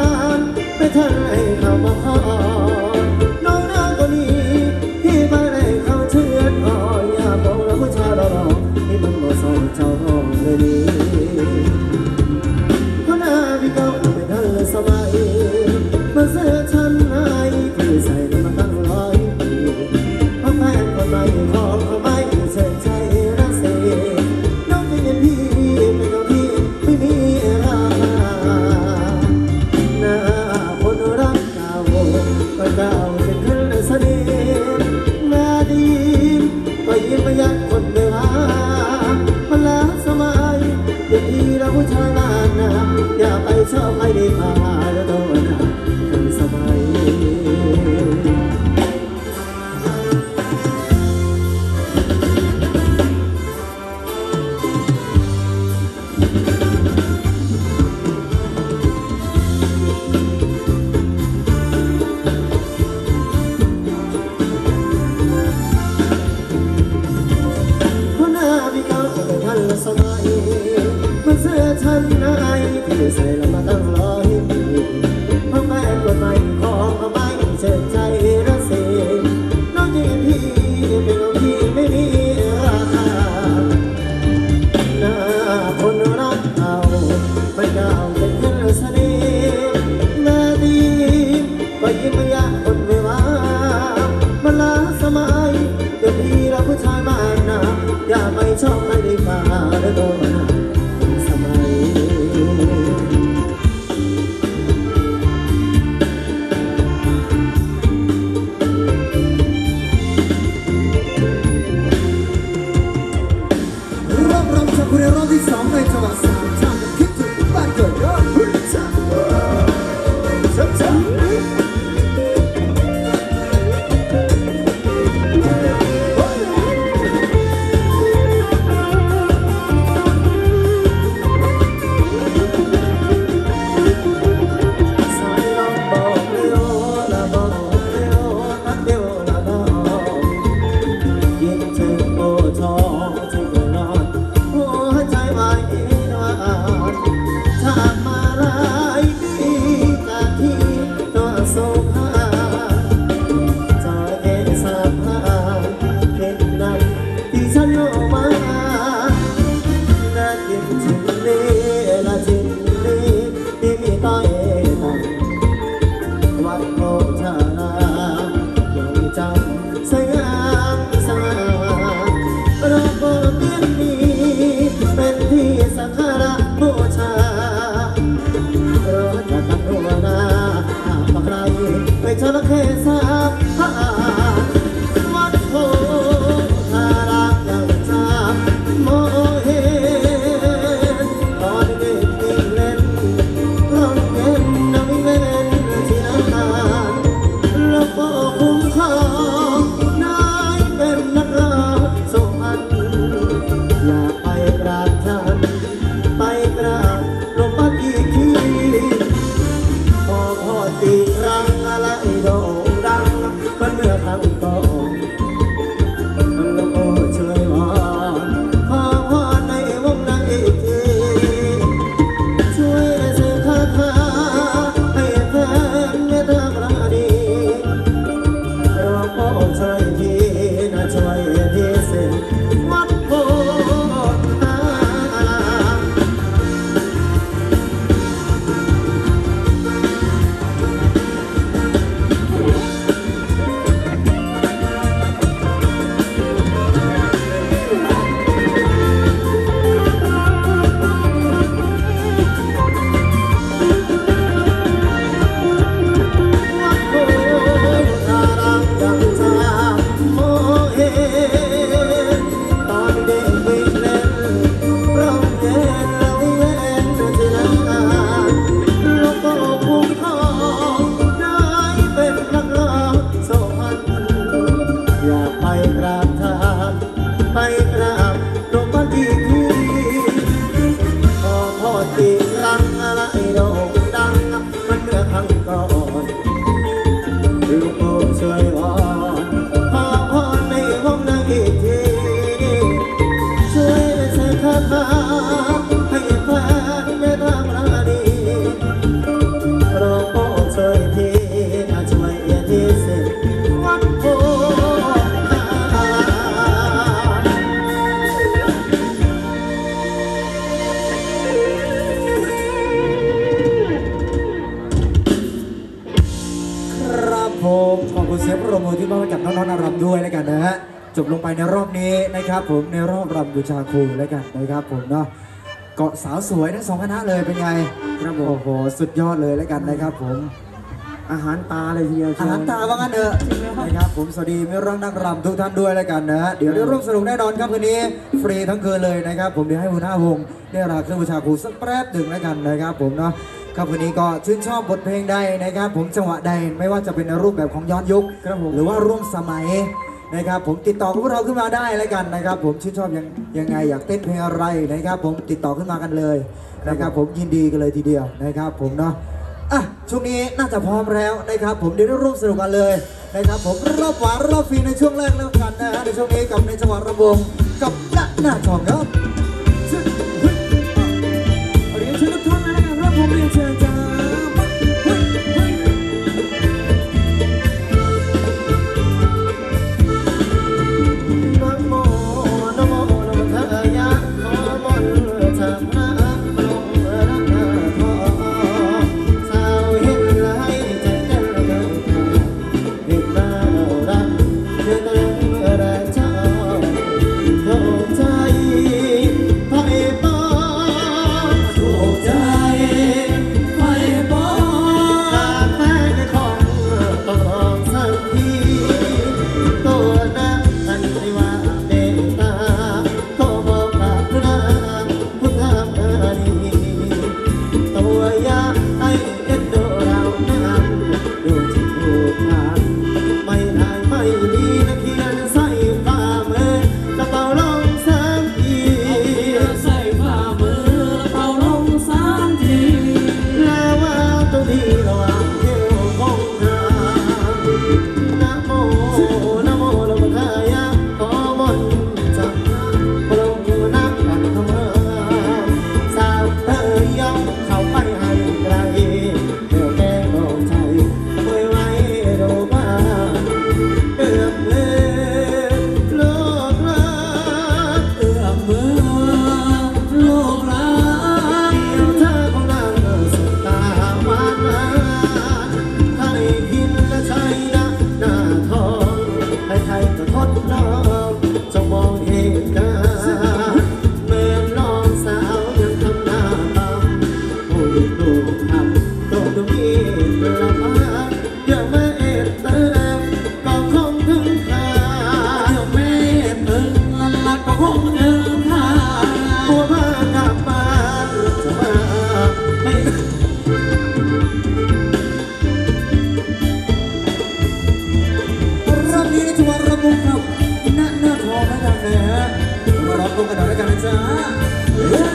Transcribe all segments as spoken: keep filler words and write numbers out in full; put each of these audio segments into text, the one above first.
านไม่ทันให้เขามาขอน้องนาคนนี้พี่ไม่ได้เข้าเชื่ออ๋ออย่าบอกแล้วผู้ชายเราที่มันบ่สอนเจ้าห้องเลยนี่เพราะหน้าพี่ก็ไม่ทันเลยสมัยมาเสื้อชั้นในที่ใส่กันมาตั้งร้อยปีเพราะแฟนคนใหม่ของเขาไม่เชื่อใจรักเสียน้องจะยังพี่ไม่ต้องพี่ไม่มีราคาหน้าคนรักเก่าก็เก่าเป็นคนเสน่ห์หน้าดีก็ยิ้มไม่ยักคนเดียวมันล้าสมัยเด็กที่เราผู้ชายบ้านนะอย่าไปชอบใครดีพาแล้วโดนนะคนสมัยสมัยมันเสื้อชั้นในที่ใส่แล้วมาตั้งร้อยปีเพราะแฟนคนใหม่ของเขาไม่เชื่อใจรักเสียน้องยิ่งพี่เป็นของพี่ไม่มีราคาหน้าคนรักเก่าไม่เก่าเป็นคนเสน่ห์หน้าดีก็ยิ้มไม่ยากคนไม่ว่ามันล้าสมัยเดี๋ยวพี่เราผู้ชายบ้านนะอย่าไปชอบไม่ได้มาแล้วโดนสมัยรอบรองจากคุณในรอบที่สองในจังหวัดสามชาติคิดถึงบ้านเกิดยอดหุ่นจังจังจังจระเข้สาบหาวัดโพธารามยังจับมองเห็นตอนเด็กวิ่งเล่นร้องเล่นน้ำเล่นที่น้ำตาลแล้วก็คุ้มครองนายเป็นนักร้องสวรรค์อยากไปกราบท่านไปกราบหลวงพ่ออีกทีพอพอตีรังอะไรโด่งดังมันเมื่อครั้งก่อนมันละโอ้ช่วยวอนขอพรในวงในอีกทีช่วยสื่อคาถาให้แฟนเมตตาปราณีเราโอ้ช่วยทีนะช่วยทีเส้นวัดโพธารามผมขอบคุณเสียงปรบมือที่มอบให้กับน้องๆนารำด้วยแล้วกันนะฮะจบลงไปในรอบนี้นะครับผมในรอบรำบูชาครูแล้วกันนะครับผมเนาะเกาะสาวสวยทั้งสองคณะเลยเป็นไงครับโอ้โหสุดยอดเลยแล้วกันนะครับผมอาหารตาเลยทีเดียวอาหารตาว่างั้นเถอะนะครับผมสวัสดีมิตรรักนักรำทุกท่านด้วยแล้วกันนะเดี๋ยวได้ร่วมสนุกแน่นอนครับคืนนี้ฟรีทั้งคืนเลยนะครับผมเดี๋ยวให้หัวหน้าวงได้รับเครื่องบูชาครูสักแป๊บหนึ่งแล้วกันนะครับผมเนาะครับวันนี้ก็ชื่นชอบบทเพลงใดนะครับผมจังหวะใดไม่ว่าจะเป็นในรูปแบบของย้อนยุคหรือว่าร่วมสมัยนะครับผมติดต่อกับพวกเราขึ้นมาได้แล้วกันนะครับผมชื่นชอบยังยังไงอยากเต้นเพลงอะไรนะครับผมติดต่อขึ้นมากันเลยนะครับผมยินดีกันเลยทีเดียวนะครับผมเนาะอ่ะช่วงนี้น่าจะพร้อมแล้วนะครับผมเดี๋ยวได้ร่วมสนุกกันเลยนะครับผมรอบหวานรอบฟรีในช่วงแรกแล้วกันนะฮะในช่วงนี้กับในจังหวะระบงกับณหน้าทองครับเรียนเชิญทุกท่านนะครับผมเรียนเชิญจ้า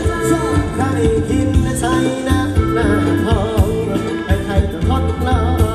ใครคิดและใช้นะหน้าทองใครๆก็ทดลอง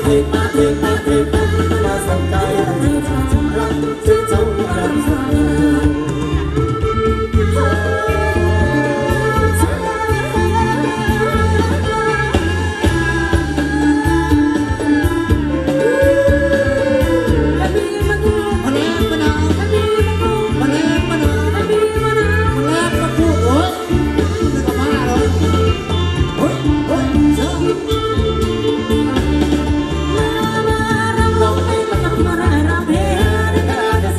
ทมาเทมาเทมาสนใจเรื่องชาชำรักชื่อเจ้ารำสาเ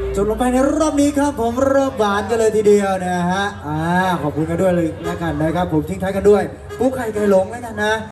จบลงไปในรอบนี้ครับผมรอบหวานกันเลยทีเดียวนะฮะอ่าขอบคุณกันด้วยเลยแล้วกันนะครับผมทิ้งท้ายกันด้วยปุ๊กไข่ไก่หลงแล้วกันนะ